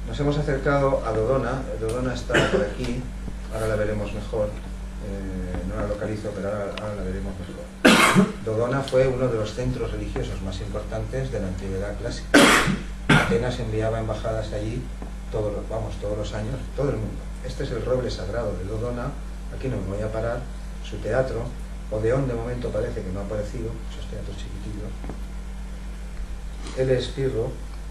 Nos hemos acercado a Dodona. Dodona está por aquí, ahora la veremos mejor. No la localizo, pero ahora la veremos mejor. Dodona fue uno de los centros religiosos más importantes de la antigüedad clásica. Atenas enviaba embajadas allí todos los años, todo el mundo. Este es el roble sagrado de Dodona. Aquí no me voy a parar. Su teatro, Odeón, de momento parece que no ha aparecido, esos teatros chiquititos. Él es Pirro.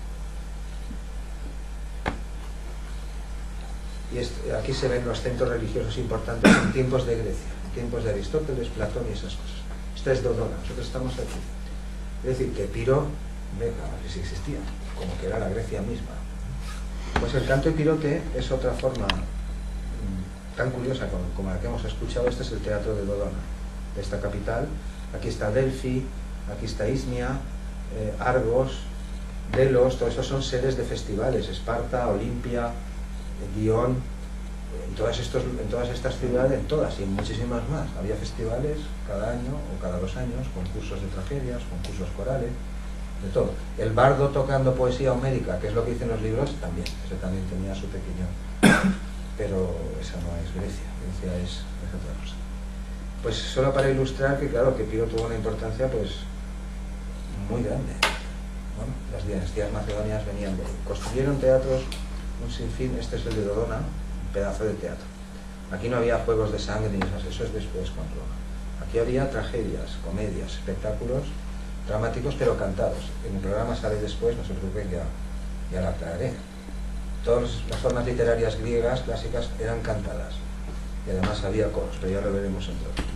Y aquí se ven los centros religiosos importantes en tiempos de Grecia, en tiempos de Aristóteles, Platón y esas cosas. Esta es Dodona, nosotros estamos aquí. Es decir, que Piro, venga, si existía, como que era la Grecia misma. Pues el canto epirote es otra forma tan curiosa como la que hemos escuchado. Este es el teatro de Dodona, de esta capital. Aquí está Delfi, aquí está Ismia, Argos, Delos, todo eso son sedes de festivales, Esparta, Olimpia, Dion, en todas estas ciudades, en todas y en muchísimas más. Había festivales cada año o cada 2 años, concursos de tragedias, concursos corales, de todo. El bardo tocando poesía homérica, que es lo que dicen los libros, también, ese también tenía su pequeño, pero esa no es Grecia, Grecia es otra cosa. Pues solo para ilustrar que claro, que Piro tuvo una importancia pues muy grande. Bueno, las dinastías macedonias venían de ahí. Construyeron teatros un sinfín. Este es el de Dodona, un pedazo de teatro. Aquí no había juegos de sangre ni esas, eso es después con Roma. Aquí había tragedias, comedias, espectáculos dramáticos pero cantados. En el programa sale después, no se preocupen, ya la traeré. Todas las formas literarias griegas clásicas eran cantadas y además había coros, pero ya lo veremos en todo.